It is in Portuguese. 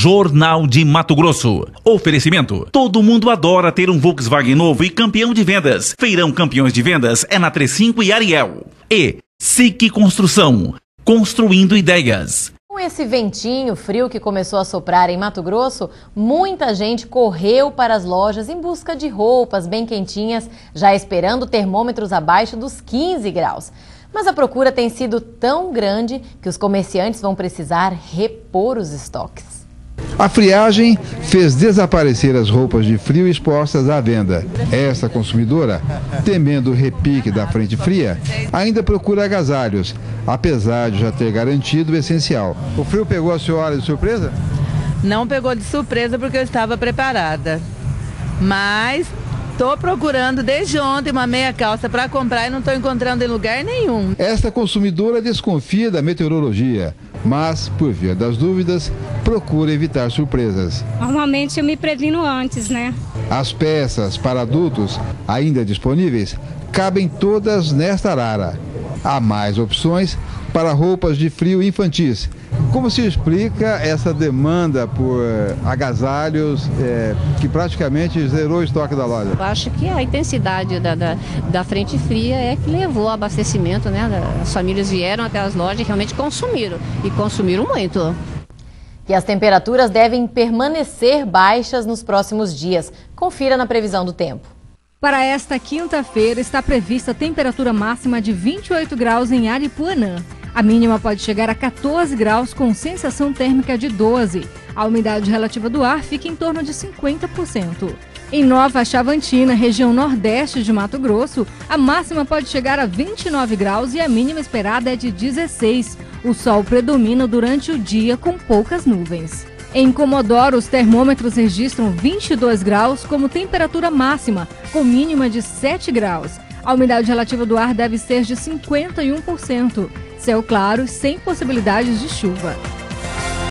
Jornal de Mato Grosso. Oferecimento. Todo mundo adora ter um Volkswagen novo e campeão de vendas. Feirão Campeões de Vendas é na 35 e Ariel. E SIC Construção. Construindo ideias. Com esse ventinho frio que começou a soprar em Mato Grosso, muita gente correu para as lojas em busca de roupas bem quentinhas, já esperando termômetros abaixo dos 15 graus. Mas a procura tem sido tão grande que os comerciantes vão precisar repor os estoques. A friagem fez desaparecer as roupas de frio expostas à venda. Esta consumidora, temendo o repique da frente fria, ainda procura agasalhos, apesar de já ter garantido o essencial. O frio pegou a senhora de surpresa? Não pegou de surpresa porque eu estava preparada, mas estou procurando desde ontem uma meia calça para comprar e não estou encontrando em lugar nenhum. Esta consumidora desconfia da meteorologia, mas, por via das dúvidas, procura evitar surpresas. Normalmente eu me previno antes, né? As peças para adultos, ainda disponíveis, cabem todas nesta arara. Há mais opções para roupas de frio infantis. Como se explica essa demanda por agasalhos que praticamente zerou o estoque da loja? Eu acho que a intensidade da frente fria é que levou ao abastecimento, né? As famílias vieram até as lojas e realmente consumiram, e consumiram muito. E as temperaturas devem permanecer baixas nos próximos dias. Confira na previsão do tempo. Para esta quinta-feira está prevista temperatura máxima de 28 graus em Aripuanã. A mínima pode chegar a 14 graus com sensação térmica de 12. A umidade relativa do ar fica em torno de 50%. Em Nova Chavantina, região nordeste de Mato Grosso, a máxima pode chegar a 29 graus e a mínima esperada é de 16. O sol predomina durante o dia com poucas nuvens. Em Comodoro, os termômetros registram 22 graus como temperatura máxima, com mínima de 7 graus. A umidade relativa do ar deve ser de 51%. Céu claro, sem possibilidades de chuva.